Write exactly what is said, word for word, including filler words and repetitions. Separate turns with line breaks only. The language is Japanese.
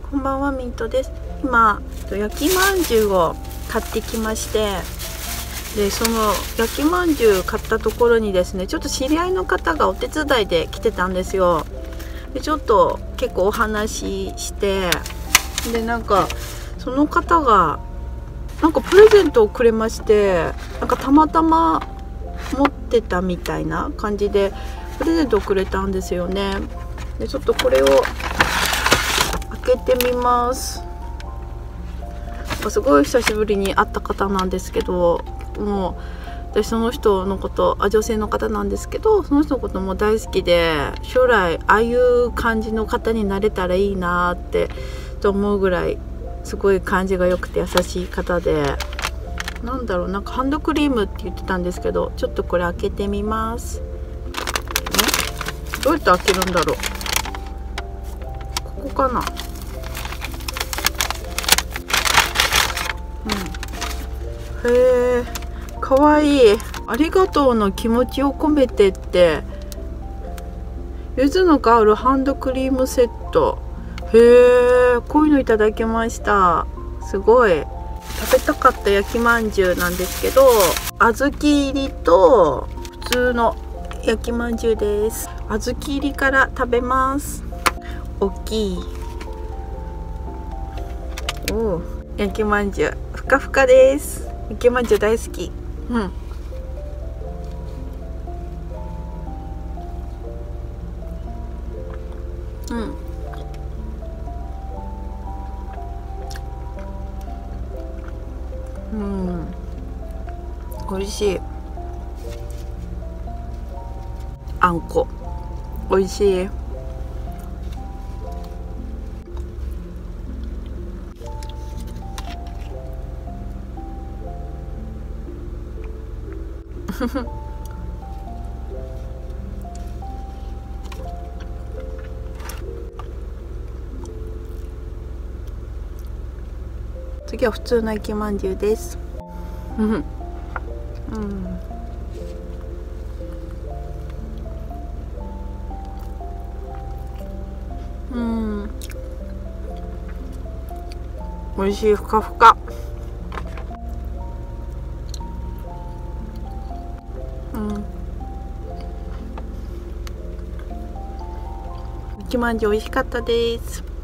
こんばんは、ミントです。今焼きまんじゅうを買ってきまして、でその焼きまんじゅう買ったところにですね、ちょっと知り合いの方がお手伝いで来てたんですよ。でちょっと結構お話しして、でなんかその方がなんかプレゼントをくれまして、なんかたまたま持ってたみたいな感じでプレゼントをくれたんですよね。でちょっとこれを開けてみます。すごい久しぶりに会った方なんですけど、もう私その人のことあ女性の方なんですけど、その人のことも大好きで、将来ああいう感じの方になれたらいいなってと思うぐらいすごい感じが良くて優しい方で、なんだろう、なんかハンドクリームって言ってたんですけど、ちょっとこれ開けてみます。どうやって開けるんだろう。ここかな。うん、へえ、かわいい。ありがとうの気持ちを込めてって、柚子の香るハンドクリームセット。へえ、こういうのいただきました。すごい食べたかった焼きまんじゅうなんですけど、小豆入りと普通の焼きまんじゅうです。小豆入りから食べます。大きい。おお、焼きまんじゅうふかふかです。焼きまんじゅう大好き。うんうんうん、美味しい。あんこ美味しい。次は普通の焼きまんじゅうです。うんうんうん、美味しい。ふかふか。うん、焼きまんじゅう美味しかったです。